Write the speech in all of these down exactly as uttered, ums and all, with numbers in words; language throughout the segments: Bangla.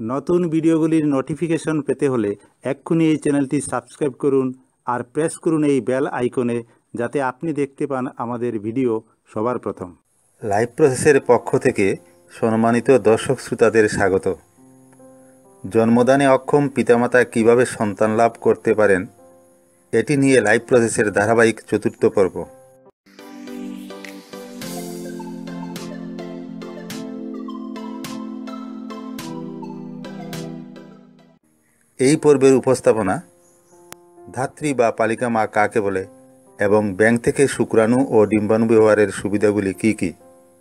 নতুন ভিডিওগুলির নোটিফিকেশন পেতে হলে এক্ষুনি এই চ্যানেলটি সাবস্ক্রাইব করুন আর প্রেস করুন এই বেল আইকনে, যাতে আপনি দেখতে পান আমাদের ভিডিও সবার প্রথম। লাইভ প্রসেসের পক্ষ থেকে সম্মানিত দর্শক শ্রোতাদের স্বাগত। জন্মদানে অক্ষম পিতামাতা কিভাবে সন্তান লাভ করতে পারেন, এটি নিয়ে লাইভ প্রসেসের ধারাবাহিক চতুর্থ পর্ব। এই পর্বের উপস্থাপনা ধাত্রী বা পালিকা মা কাকে বলে এবং ব্যাঙ থেকে শুক্রাণু ও ডিম্বাণু ব্যবহারের সুবিধাগুলি কি কি।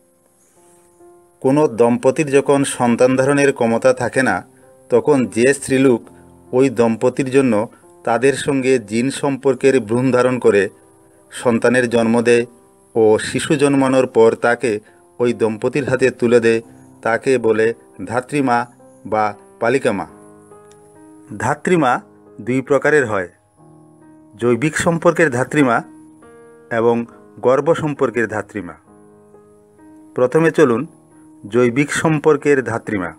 কোনো দম্পতির যখন সন্তান ধারণের ক্ষমতা থাকে না, তখন যে স্ত্রীলোক ওই দম্পতির জন্য তাদের সঙ্গে জিন সম্পর্কের ভ্রূণ ধারণ করে সন্তানের জন্ম দেয় ও শিশু জন্মানোর পর তাকে ওই দম্পতির হাতে তুলে দেয়, তাকে বলে ধাত্রীমা বা পালিকা মা। ধাত্রীমা দুই প্রকারের হয়, জৈবিক সম্পর্কের ধাত্রীমা এবং গর্ভ সম্পর্কের ধাত্রীমা। প্রথমে চলুন জৈবিক সম্পর্কের ধাত্রীমা।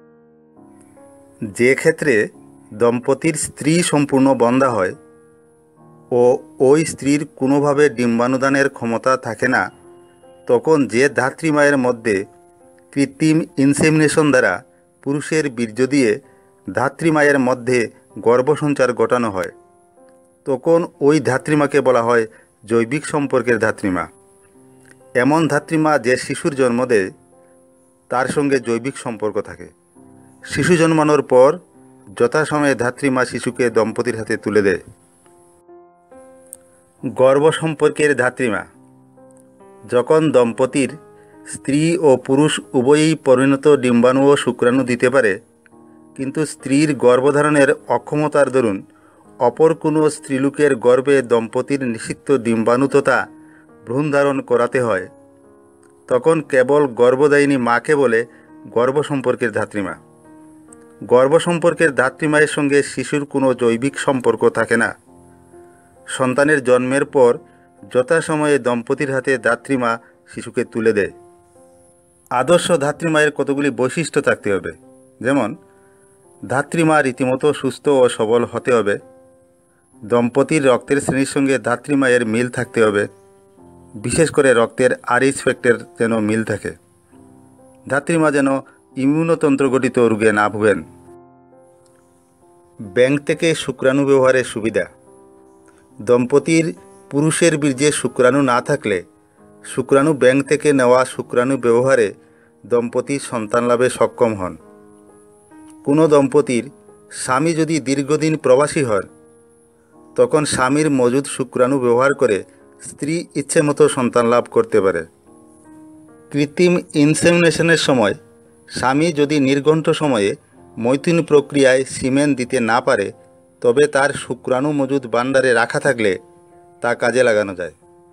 যে ক্ষেত্রে দম্পতির স্ত্রী সম্পূর্ণ বন্ধা হয় ও ওই স্ত্রীর কোনোভাবে ডিম্বাণুদানের ক্ষমতা থাকে না, তখন যে ধাত্রীমায়ের মধ্যে কৃত্রিম ইনসেমিনেশন দ্বারা পুরুষের বীর্য দিয়ে ধাত্রীমায়ের মধ্যে গর্ভসঞ্চার ঘটানো হয়, তখন ওই ধাত্রীমাকে বলা হয় জৈবিক সম্পর্কের ধাত্রীমা। এমন ধাত্রীমা যে শিশুর জন্ম দেয় তার সঙ্গে জৈবিক সম্পর্ক থাকে। শিশু জন্মানোর পর যথাসময়ে ধাত্রীমা শিশুকে দম্পতির হাতে তুলে দেয়। গর্ভ সম্পর্কের ধাত্রীমা। যখন দম্পতির স্ত্রী ও পুরুষ উভয়ই পরিণত ডিম্বাণু ও শুক্রাণু দিতে পারে, কিন্তু স্ত্রীর গর্ভধারণের অক্ষমতার দরুন অপর কোনো স্ত্রীলোকের গর্ভে দম্পতির নিষিক্ত ডিম্বাণু তথা ভ্রূণ ধারণ করাতে হয়, তখন কেবল গর্ভদায়িনী মাকে বলে গর্ভ সম্পর্কের ধাত্রীমা। গর্ভ সম্পর্কের ধাত্রীমায়ের সঙ্গে শিশুর কোনো জৈবিক সম্পর্ক থাকে না। সন্তানের জন্মের পর যথাসময়ে দম্পতির হাতে ধাত্রীমা শিশুকে তুলে দেয়। আদর্শ ধাত্রীমায়ের কতগুলি বৈশিষ্ট্য থাকতে হবে, যেমন ধাত্রীমা রীতিমতো সুস্থ ও সবল হতে হবে, দম্পতির রক্তের শ্রেণীর সঙ্গে ধাত্রীমায়ের মিল থাকতে হবে, বিশেষ করে রক্তের আরএইচ ফ্যাক্টর যেন মিল থাকে, ধাত্রীমা যেন ইমিউনতন্ত্রগঠিত রোগে না ভোগেন। ব্যাঙ থেকে শুক্রাণু ব্যবহারের সুবিধা। দম্পতির পুরুষের বীর্যে শুক্রাণু না থাকলে শুক্রাণু ব্যাঙ থেকে নেওয়া শুক্রাণু ব্যবহারে দম্পতি সন্তান লাভে সক্ষম হন। কোনো দম্পতির স্বামী যদি দীর্ঘদিন প্রবাসী হন, তখন স্বামীর মজুদ শুক্রাণু ব্যবহার করে স্ত্রী ইচ্ছে মতো সন্তান লাভ করতে পারে। কৃত্রিম ইনসেমিনেশনের সময় স্বামী যদি নির্ঘণ্ট সময়ে মৈথুন প্রক্রিয়ায় সিমেন দিতে না পারে, তবে তার শুক্রাণু মজুদ ভাণ্ডারে রাখা থাকলে তা কাজে লাগানো যায়।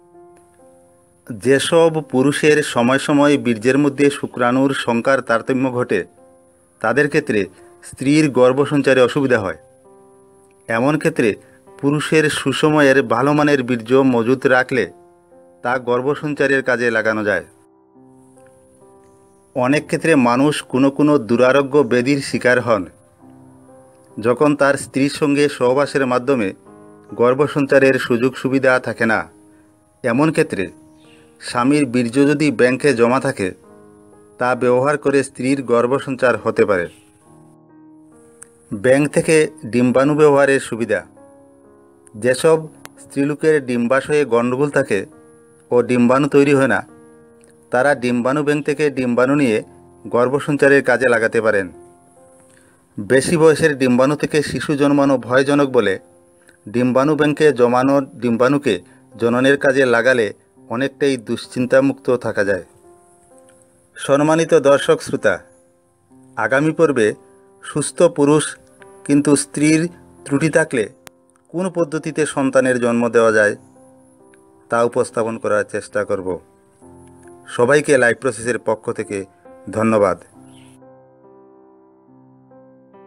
যেসব পুরুষের সময় সময় বীর্যের মধ্যে শুক্রাণুর সংখ্যার তারতম্য ঘটে, তাদের ক্ষেত্রে স্ত্রীর গর্ভসঞ্চারে অসুবিধা হয়। এমন ক্ষেত্রে পুরুষের সুসময়ের ভালো মানের বীর্য মজুত রাখলে তা গর্ভসঞ্চারের কাজে লাগানো যায়। অনেক ক্ষেত্রে মানুষ কোনো কোনো দুরারোগ্য ব্যাধির শিকার হন, যখন তার স্ত্রীর সঙ্গে সহবাসের মাধ্যমে গর্ভসঞ্চারের সুযোগ সুবিধা থাকে না। এমন ক্ষেত্রে স্বামীর বীর্য যদি ব্যাংকে জমা থাকে, তা ব্যবহার করে স্ত্রীর গর্ভসঞ্চার হতে পারে। ব্যাঙ থেকে ডিম্বাণু ব্যবহারের সুবিধা। যেসব স্ত্রীলোকের ডিম্বাশয়ে গণ্ডগোল থাকে ও ডিম্বাণু তৈরি হয় না, তারা ডিম্বাণু ব্যাঙ থেকে ডিম্বাণু নিয়ে গর্ভসঞ্চারের কাজে লাগাতে পারেন। বেশি বয়সের ডিম্বাণু থেকে শিশু জন্মানো ভয়জনক বলে ডিম্বাণু ব্যাঙকে জমানো ডিম্বাণুকে জননের কাজে লাগালে অনেকটাই দুশ্চিন্তামুক্ত থাকা যায়। সম্মানিত দর্শক শ্রোতা, আগামী পর্বে সুস্থ পুরুষ কিন্তু স্ত্রীর ত্রুটি থাকলে কোন পদ্ধতিতে সন্তানের জন্ম দেওয়া যায় তা উপস্থাপন করার চেষ্টা করব। সবাইকে লাইভ প্রসেসের পক্ষ থেকে ধন্যবাদ।